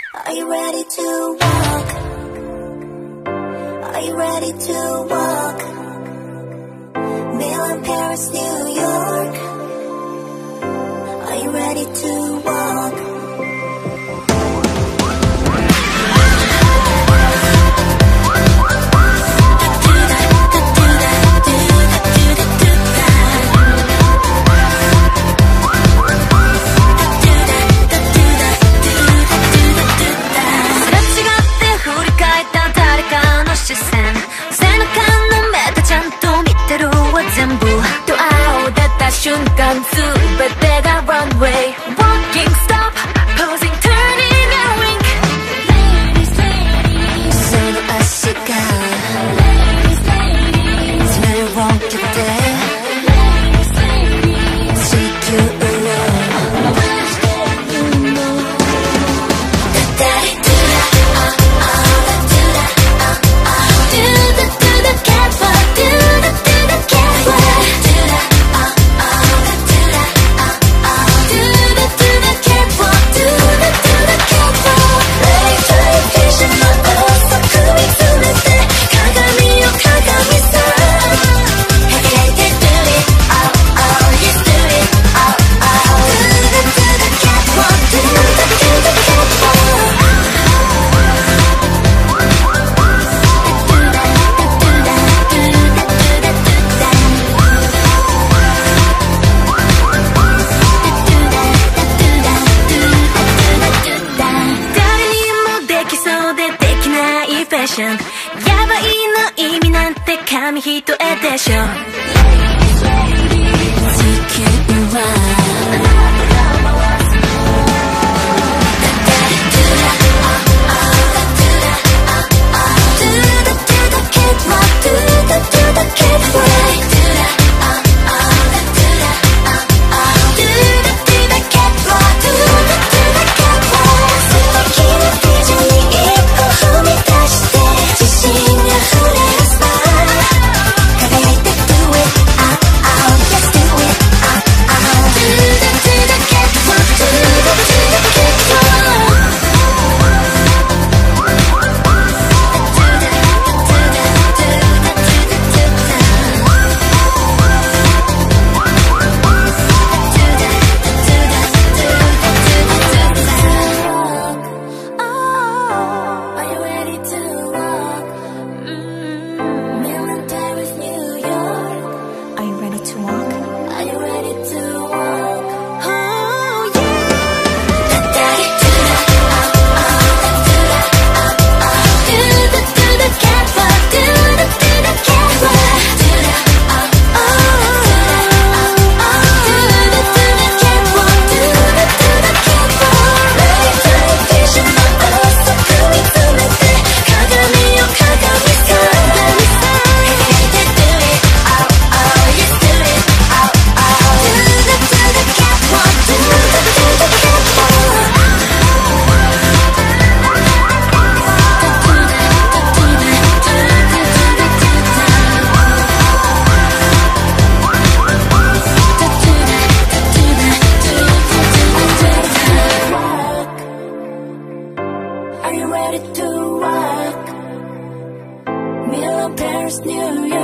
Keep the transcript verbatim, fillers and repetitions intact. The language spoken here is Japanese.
Are you ready to walk? Are you ready to walk? Milan, Paris, New York. Are you ready to walk? 瞬間全てが runway walking stop posing turning and wink ladies ladies その足が ladies ladies それを受けて ladies ladies 地球を回してるの Daddy do that ah ah do that ah ah do the do the catwalk do the do the catwalkやばいの意味なんて紙一重でしょ地球はParis, New York.